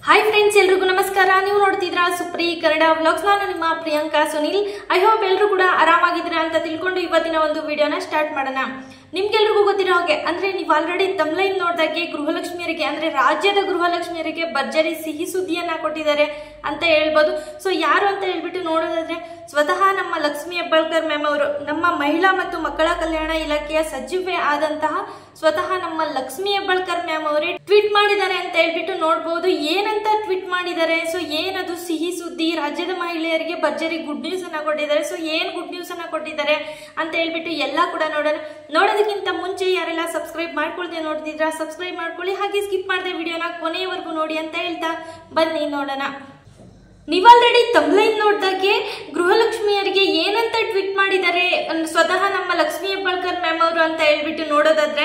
Hi friends एल्रिगू नमस्कार ನೀವು ನೋಡ್ತಿದ್ರಾ Supri Kannada vlogs ನಾನು ನಿಮ್ಮ ಪ್ರಿಯಾಂಕಾ ಸುನಿಲ್ ಐ ಹೋಪ್ ಎಲ್ಲರೂ ಕೂಡ ಆರಾಮಾಗಿದ್ದೀರಾ ಅಂತ ತಿಳ್ಕೊಂಡು ಇವತ್ತಿನ ಒಂದು ವಿಡಿಯೋನ ಸ್ಟಾರ್ಟ್ ಮಾಡೋಣ ನಿಮಗೆಲ್ಲರಿಗೂ ಗೊತ್ತಿರೋ ಹಾಗೆ ಅಂದ್ರೆ ನೀವು ಆಲ್ರೆಡಿ ತಮ್ಲೈನ್ ನೋಡಿದಾಗೆ ಗೃಹಲಕ್ಷ್ಮಿಯರಿಗೆ ಅಂದ್ರೆ ರಾಜ್ಯದ ಗೃಹಲಕ್ಷ್ಮಿಯರಿಗೆ ಭರ್ಜರಿ ಸಿಹಿ ಸುದ್ದಿಯನ್ನ ಕೊಟ್ಟಿದ್ದಾರೆ ಅಂತ ಹೇಳ್ಬೋದು ಸೋ ಯಾರು ಅಂತ ಹೇಳ್ಬಿಟ್ಟು ನೋಡೋದಾದ್ರೆ ಸ್ವತಃ ನಮ್ಮ ಲಕ್ಷ್ಮಿ ಹೆಬ್ಬಾಳ್ಕರ್ ಮ್ಯಾಮ್ ಅವರು ನಮ್ಮ ಮಹಿಳಾ ಮತ್ತು ಮಕ್ಕಳ ಕಲ್ಯಾಣ ಇಲಾಖೆಯ ಸಚಿವೆ ಆದಂತಹ ಸ್ವತಃ ನಮ್ಮ ಲಕ್ಷ್ಮಿ ಹೆಬ್ಬಾಳ್ಕರ್ ಮ್ಯಾಮ್ ಅವರೇ ಟ್ವೀಟ್ ಮಾಡಿದ್ದಾರೆ ಅಂತ ಹೇಳ್ಬಿಟ್ಟು ನೋಡಬಹುದು ಏನಂತ ಟ್ವೀಟ್ ಮಾಡಿದ್ದಾರೆ ಸೋ ಏನದು ಸಿಹಿ ಸುದ್ದಿ ರಾಜ್ಯದ ಮಹಿಳೆಯರಿಗೆ ಭರ್ಜರಿ ಗುಡ್ ನ್ಯೂಸ್ ಅನ್ನ ಕೊಟ್ಟಿದ್ದಾರೆ ಸೋ ಏನ್ ಗುಡ್ ನ್ಯೂಸ್ ಅನ್ನ ಕೊಟ್ಟಿದ್ದಾರೆ ಅಂತ ಹೇಳ್ಬಿಟ್ಟು ಎಲ್ಲ ಕೂಡ ನೋಡೋದಕ್ಕಿಂತ ಮುಂಚೆ ಯಾರೆಲ್ಲ ಸಬ್ಸ್ಕ್ರೈಬ್ ಮಾಡ್ಕೊಳ್ದೆ ನೋಡ್ತಿದ್ರಾ ಸಬ್ಸ್ಕ್ರೈಬ್ ಮಾಡ್ಕೊಳ್ಳಿ ಹಾಗೆ ಸ್ಕಿಪ್ ಮಾಡದೆ ವಿಡಿಯೋನ ಕೊನೆಯವರೆಗೂ ನೋಡಿ ಅಂತ ಹೇಳ್ತಾ ಬನ್ನಿ ನೋಡೋಣ ನೀವು ಆಲ್ರೆಡಿ ತಮ್ಲೈನ್ ನೋಡಿದಾಗೆ ಗೃಹಲಕ್ಷ್ಮಿಯರಿಗೆ ಏನಂತ ಟ್ವೀಟ್ ಮಾಡಿದ್ದಾರೆ ಸ್ವತಃ ನಮ್ಮ ಲಕ್ಷ್ಮಿ ಹೆಬ್ಬಾಳ್ಕರ್ ಮ್ಯಾಮ್ ಅವರು ಅಂತ ಹೇಳ್ಬಿಟ್ಟು ನೋಡೋದಾದ್ರೆ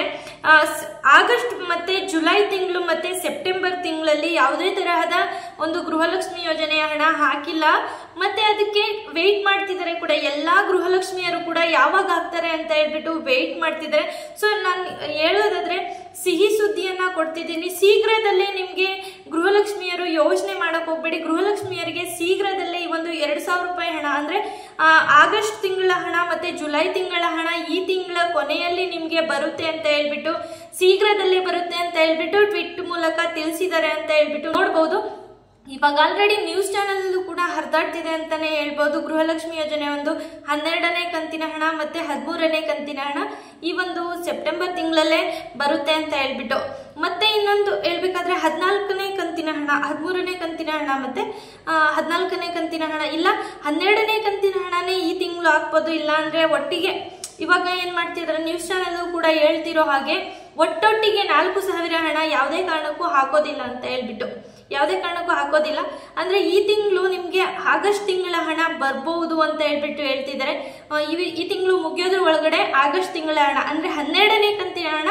ಆಗಸ್ಟ್ ಮತ್ತೆ ಜುಲೈ ತಿಂಗಳು ಮತ್ತೆ ಸೆಪ್ಟೆಂಬರ್ ತಿಂಗಳಲ್ಲಿ ಯಾವುದೇ ತರಹದ ಒಂದು ಗೃಹಲಕ್ಷ್ಮಿ ಯೋಜನೆಯ ಹಣ ಹಾಕಿಲ್ಲ ಮತ್ತೆ ಅದಕ್ಕೆ ವೇಟ್ ಮಾಡ್ತಿದ್ದಾರೆ ಕೂಡ ಎಲ್ಲಾ ಗೃಹಲಕ್ಷ್ಮಿಯರು ಕೂಡ ಯಾವಾಗ ಆಗ್ತಾರೆ ಅಂತ ಹೇಳ್ಬಿಟ್ಟು ವೇಟ್ ಮಾಡ್ತಿದ್ದಾರೆ ಸೊ ನಾನು ಹೇಳೋದಾದ್ರೆ ಸಿಹಿ ಸುದ್ದಿಯನ್ನ ಕೊಡ್ತಿದ್ದೀನಿ ಶೀಘ್ರದಲ್ಲೇ ನಿಮ್ಗೆ ಗೃಹಲಕ್ಷ್ಮಿಯರು ಯೋಚನೆ ಮಾಡಕ್ ಹೋಗ್ಬೇಡಿ ಗೃಹಲಕ್ಷ್ಮಿಯರಿಗೆ ಶೀಘ್ರದಲ್ಲೇ ಈ ಒಂದು 2,000 ರೂಪಾಯಿ ಹಣ ಅಂದ್ರೆ ಆಗಸ್ಟ್ ತಿಂಗಳ ಹಣ ಮತ್ತೆ ಜುಲೈ ತಿಂಗಳ ಹಣ ಈ ತಿಂಗಳ ಕೊನೆಯಲ್ಲಿ ನಿಮ್ಗೆ ಬರುತ್ತೆ ಅಂತ ಹೇಳ್ಬಿಟ್ಟು ಶೀಘ್ರದಲ್ಲೇ ಬರುತ್ತೆ ಅಂತ ಹೇಳ್ಬಿಟ್ಟು ಟ್ವೀಟ್ ಮೂಲಕ ತಿಳಿಸಿದ್ದಾರೆ ಅಂತ ಹೇಳ್ಬಿಟ್ಟು ನೋಡಬಹುದು ಇವಾಗ ಆಲ್ರೆಡಿ ನ್ಯೂಸ್ ಚಾನೆಲ್ ಕೂಡ ಹರಿದಾಡ್ತಿದೆ ಅಂತಾನೆ ಹೇಳ್ಬೋದು ಗೃಹಲಕ್ಷ್ಮಿ ಯೋಜನೆ ಒಂದು 12ನೇ ಕಂತಿನ ಹಣ ಮತ್ತೆ 13ನೇ ಕಂತಿನ ಹಣ ಈ ಒಂದು ಸೆಪ್ಟೆಂಬರ್ ತಿಂಗಳಲ್ಲೇ ಬರುತ್ತೆ ಅಂತ ಹೇಳ್ಬಿಟ್ಟು ಮತ್ತೆ ಇನ್ನೊಂದು ಹೇಳ್ಬೇಕಾದ್ರೆ 14ನೇ ಕಂತಿನ ಹಣ 13ನೇ ಕಂತಿನ ಹಣ ಮತ್ತೆ 14ನೇ ಕಂತಿನ ಹಣ ಇಲ್ಲ 12ನೇ ಕಂತಿನ ಹಣನೇ ಈ ತಿಂಗಳು ಹಾಕ್ಬೋದು ಇಲ್ಲ ಅಂದ್ರೆ ಒಟ್ಟಿಗೆ ಇವಾಗ ಏನ್ ಮಾಡ್ತಿದ್ರೆ ನ್ಯೂಸ್ ಚಾನೆಲ್ ಕೂಡ ಹೇಳ್ತಿರೋ ಹಾಗೆ ಒಟ್ಟೊಟ್ಟಿಗೆ 4,000 ಹಣ ಯಾವುದೇ ಕಾರಣಕ್ಕೂ ಹಾಕೋದಿಲ್ಲ ಅಂತ ಹೇಳ್ಬಿಟ್ಟು ಯಾವುದೇ ಕಾರಣಕ್ಕೂ ಹಾಕೋದಿಲ್ಲ ಅಂದ್ರೆ ಈ ತಿಂಗಳು ನಿಮ್ಗೆ ಆಗಸ್ಟ್ ತಿಂಗಳ ಹಣ ಬರ್ಬಹುದು ಅಂತ ಹೇಳ್ಬಿಟ್ಟು ಹೇಳ್ತಿದ್ದಾರೆ ಈ ತಿಂಗಳು ಮುಗಿಯೋದ್ರ ಒಳಗಡೆ ಆಗಸ್ಟ್ ತಿಂಗಳ ಹಣ ಅಂದ್ರೆ 12ನೇ ಕಂತಿನ ಹಣ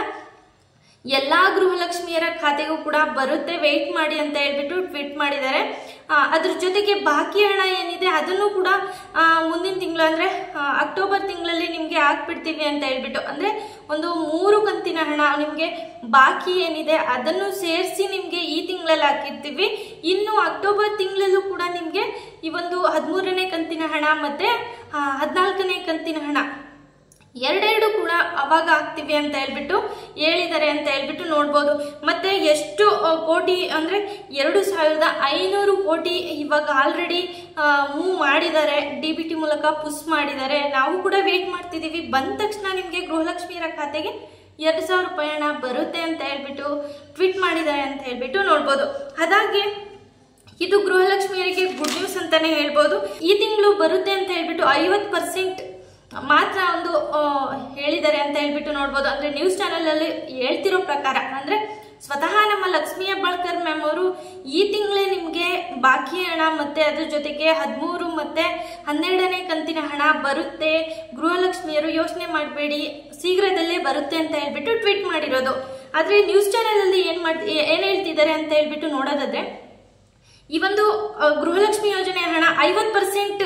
ಎಲ್ಲಾ ಗೃಹಲಕ್ಷ್ಮಿಯರ ಖಾತೆಗೂ ಕೂಡ ಬರುತ್ತೆ ವೇಟ್ ಮಾಡಿ ಅಂತ ಹೇಳ್ಬಿಟ್ಟು ಟ್ವೀಟ್ ಮಾಡಿದ್ದಾರೆ ಅದ್ರ ಜೊತೆಗೆ ಬಾಕಿ ಹಣ ಏನಿದೆ ಅದನ್ನು ಕೂಡ ಮುಂದಿನ ತಿಂಗಳು ಅಂದ್ರೆ ಅಕ್ಟೋಬರ್ ತಿಂಗಳಲ್ಲಿ ನಿಮ್ಗೆ ಹಾಕ್ಬಿಡ್ತೀವಿ ಅಂತ ಹೇಳ್ಬಿಟ್ಟು ಅಂದ್ರೆ ಒಂದು 3 ಕಂತಿನ ಹಣ ನಿಮ್ಗೆ ಬಾಕಿ ಏನಿದೆ ಅದನ್ನು ಸೇರಿಸಿ ನಿಮ್ಗೆ ಈ ತಿಂಗಳಲ್ಲಿ ಹಾಕಿರ್ತೀವಿ ಇನ್ನು ಅಕ್ಟೋಬರ್ ತಿಂಗಳಲ್ಲೂ ಕೂಡ ನಿಮ್ಗೆ ಈ ಒಂದು 13ನೇ ಕಂತಿನ ಹಣ ಮತ್ತೆ 14ನೇ ಕಂತಿನ ಹಣ ಎರಡೆರಡು ಕೂಡ ಅವಾಗ ಆಗ್ತಿವಿ ಅಂತ ಹೇಳ್ಬಿಟ್ಟು ಹೇಳಿದ್ದಾರೆ ಅಂತ ಹೇಳ್ಬಿಟ್ಟು ನೋಡ್ಬೋದು ಮತ್ತೆ ಎಷ್ಟು ಕೋಟಿ ಅಂದ್ರೆ 2,500 ಕೋಟಿ ಇವಾಗ ಆಲ್ರೆಡಿ ಮೂವ್ ಮಾಡಿದ್ದಾರೆ DBT ಮೂಲಕ ಪುಷ್ ಮಾಡಿದ್ದಾರೆ ನಾವು ಕೂಡ ವೇಟ್ ಮಾಡ್ತಿದೀವಿ ಬಂದ ತಕ್ಷಣ ನಿಮ್ಗೆ ಗೃಹಲಕ್ಷ್ಮಿಯರ ಖಾತೆಗೆ 2,000 ರೂಪಾಯಿ ಹಣ ಬರುತ್ತೆ ಅಂತ ಹೇಳ್ಬಿಟ್ಟು ಟ್ವೀಟ್ ಮಾಡಿದ್ದಾರೆ ಅಂತ ಹೇಳ್ಬಿಟ್ಟು ನೋಡ್ಬೋದು ಹಾಗಾಗಿ ಇದು ಗೃಹಲಕ್ಷ್ಮಿಯರಿಗೆ ಗುಡ್ ನ್ಯೂಸ್ ಅಂತಾನೆ ಹೇಳ್ಬೋದು ಈ ತಿಂಗಳು ಬರುತ್ತೆ ಅಂತ ಹೇಳ್ಬಿಟ್ಟು 50% ಮಾತ್ರ ಒಂದು ಹೇಳಿದ್ದಾರೆ ಅಂತ ಹೇಳ್ಬಿಟ್ಟು ನೋಡ್ಬೋದು ಅಂದ್ರೆ ನ್ಯೂಸ್ ಚಾನೆಲ್ ಅಲ್ಲಿ ಹೇಳ್ತಿರೋ ಪ್ರಕಾರ ಅಂದ್ರೆ ಸ್ವತಃ ನಮ್ಮ ಲಕ್ಷ್ಮಿ ಹೆಬ್ಬಾಳ್ಕರ್ ಮ್ಯಾಮ್ ಅವರು ಈ ತಿಂಗಳೇ ನಿಮ್ಗೆ ಬಾಕಿ ಹಣ ಮತ್ತೆ ಅದ್ರ ಜೊತೆಗೆ 13 ಮತ್ತೆ 12ನೇ ಕಂತಿನ ಹಣ ಬರುತ್ತೆ ಗೃಹಲಕ್ಷ್ಮಿಯರು ಯೋಚನೆ ಮಾಡಬೇಡಿ ಶೀಘ್ರದಲ್ಲೇ ಬರುತ್ತೆ ಅಂತ ಹೇಳ್ಬಿಟ್ಟು ಟ್ವೀಟ್ ಮಾಡಿರೋದು ಆದ್ರೆ ನ್ಯೂಸ್ ಚಾನೆಲ್ ಅಲ್ಲಿ ಏನ್ ಹೇಳ್ತಿದ್ದಾರೆ ಅಂತ ಹೇಳ್ಬಿಟ್ಟು ನೋಡೋದಾದ್ರೆ ಈ ಒಂದು ಗೃಹಲಕ್ಷ್ಮಿ ಯೋಜನೆ ಹಣ 50%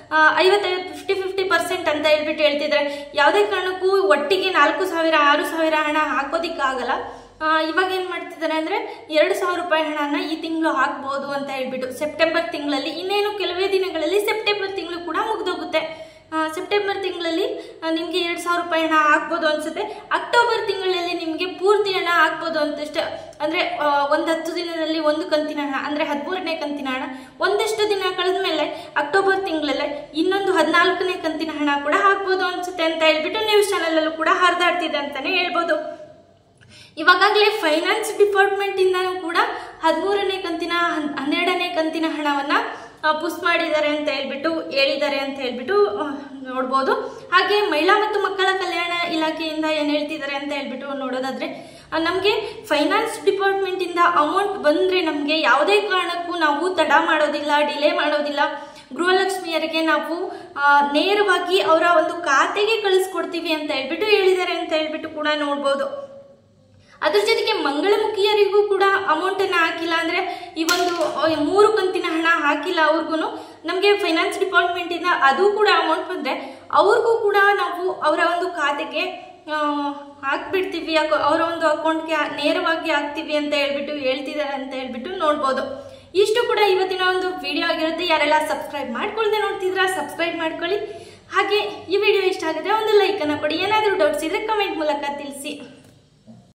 50% ಅಂತ ಹೇಳ್ಬಿಟ್ಟು ಹೇಳ್ತಿದ್ದಾರೆ ಯಾವುದೇ ಕಾರಣಕ್ಕೂ ಒಟ್ಟಿಗೆ 4,000 6,000 ಹಣ ಹಾಕೋದಿಕ್ಕಾಗಲ್ಲ ಇವಾಗ ಏನ್ ಮಾಡ್ತಿದ್ದಾರೆ ಅಂದ್ರೆ 2,000 ರೂಪಾಯಿ ಹಣನ ಈ ತಿಂಗಳು ಹಾಕ್ಬಹುದು ಅಂತ ಹೇಳ್ಬಿಟ್ಟು ಸೆಪ್ಟೆಂಬರ್ ತಿಂಗಳಲ್ಲಿ ಇನ್ನೇನು ಕೆಲವೇ ದಿನಗಳಲ್ಲಿ ಸೆಪ್ಟೆಂಬರ್ ತಿಂಗಳು ಕೂಡ ಮುಗ್ದೋಗುತ್ತೆ ಸೆಪ್ಟೆಂಬರ್ ತಿಂಗಳಲ್ಲಿ ನಿಮ್ಗೆ 2,000 ರೂಪಾಯಿ ಹಣ ಹಾಕ್ಬೋದು ಅನ್ಸುತ್ತೆ ಅಕ್ಟೋಬರ್ ತಿಂಗಳಲ್ಲಿ ನಿಮ್ಗೆ ಪೂರ್ತಿ ಹಣ ಹಾಕ್ಬೋದು ಅಂತಷ್ಟೇ ಅಂದ್ರೆ ಒಂದ್ 10 ದಿನದಲ್ಲಿ ಒಂದು ಕಂತಿನ ಹಣ ಅಂದ್ರೆ 13ನೇ ಕಂತಿನ ಹಣ ಒಂದಷ್ಟು ದಿನ ಕಳೆದ್ಮೇಲೆ ಅಕ್ಟೋಬರ್ ತಿಂಗಳಲ್ಲೇ ಇನ್ನೊಂದು 14ನೇ ಕಂತಿನ ಹಣ ಕೂಡ ಹಾಕ್ಬೋದು ಅನ್ಸುತ್ತೆ ಅಂತ ಹೇಳ್ಬಿಟ್ಟು ನ್ಯೂಸ್ ಚಾನೆಲ್ ಅಲ್ಲೂ ಕೂಡ ಹರಿದಾಡ್ತಿದೆ ಅಂತಾನೆ ಹೇಳ್ಬೋದು ಇವಾಗಲೇ ಫೈನಾನ್ಸ್ ಡಿಪಾರ್ಟ್ಮೆಂಟ್ ಇಂದಾನು ಕೂಡ 13ನೇ ಕಂತಿನ 12ನೇ ಕಂತಿನ ಹಣವನ್ನ ಪುಷ್ ಮಾಡಿದ್ದಾರೆ ಅಂತ ಹೇಳ್ಬಿಟ್ಟು ಹೇಳಿದ್ದಾರೆ ಅಂತ ಹೇಳ್ಬಿಟ್ಟು ನೋಡ್ಬೋದು ಹಾಗೆ ಮಹಿಳಾ ಮತ್ತು ಮಕ್ಕಳ ಕಲ್ಯಾಣ ಇಲಾಖೆಯಿಂದ ಏನ್ ಹೇಳ್ತಿದ್ದಾರೆ ಅಂತ ಹೇಳ್ಬಿಟ್ಟು ನೋಡೋದಾದ್ರೆ ನಮ್ಗೆ ಫೈನಾನ್ಸ್ ಡಿಪಾರ್ಟ್ಮೆಂಟ್ ಇಂದ ಅಮೌಂಟ್ ಬಂದ್ರೆ ನಮ್ಗೆ ಯಾವುದೇ ಕಾರಣಕ್ಕೂ ನಾವು ತಡ ಮಾಡೋದಿಲ್ಲ ಡಿಲೇ ಮಾಡೋದಿಲ್ಲ ಗೃಹಲಕ್ಷ್ಮಿಯರಿಗೆ ನಾವು ನೇರವಾಗಿ ಅವರ ಒಂದು ಖಾತೆಗೆ ಕಳಿಸ್ಕೊಡ್ತೀವಿ ಅಂತ ಹೇಳ್ಬಿಟ್ಟು ಹೇಳಿದ್ದಾರೆ ಅಂತ ಹೇಳ್ಬಿಟ್ಟು ಕೂಡ ನೋಡ್ಬೋದು ಅದ್ರ ಜೊತೆಗೆ ಮಂಗಳಮುಖಿಯರಿಗೂ ಕೂಡ ಅಮೌಂಟ್ ಅನ್ನ ಹಾಕಿಲ್ಲ ಅಂದ್ರೆ ಈ ಒಂದು 3 ಕಂತಿನ ಹಣ ಹಾಕಿಲ್ಲ ಅವ್ರಿಗೂ ನಮ್ಗೆ ಫೈನಾನ್ಸ್ ಡಿಪಾರ್ಟ್ಮೆಂಟ್ ಇಂದ ಅದು ಕೂಡ ಅಮೌಂಟ್ ಬಂದ್ರೆ ಅವ್ರಿಗೂ ಕೂಡ ನಾವು ಅವರ ಒಂದು ಖಾತೆಗೆ ಹಾಕ್ಬಿಡ್ತೀವಿ, ಅವರ ಒಂದು ಅಕೌಂಟ್ಗೆ ನೇರವಾಗಿ ಹಾಕ್ತೀವಿ ಅಂತ ಹೇಳ್ತಿದ್ದಾರೆ ಅಂತ ಹೇಳ್ಬಿಟ್ಟು ನೋಡ್ಬೋದು. ಇಷ್ಟು ಕೂಡ ಇವತ್ತಿನ ಒಂದು ವಿಡಿಯೋ ಆಗಿರುತ್ತೆ. ಯಾರೆಲ್ಲ ಸಬ್ಸ್ಕ್ರೈಬ್ ಮಾಡ್ಕೊಳ್ದೆ ನೋಡ್ತಿದ್ರ ಸಬ್ಸ್ಕ್ರೈಬ್ ಮಾಡ್ಕೊಳ್ಳಿ. ಹಾಗೆ ಈ ವಿಡಿಯೋ ಇಷ್ಟ ಆಗಿದ್ರೆ ಒಂದು ಲೈಕ್ ಅನ್ನು ಕೊಡಿ. ಏನಾದರೂ ಡೌಟ್ಸ್ ಇದ್ರೆ ಕಮೆಂಟ್ ಮೂಲಕ ತಿಳಿಸಿ.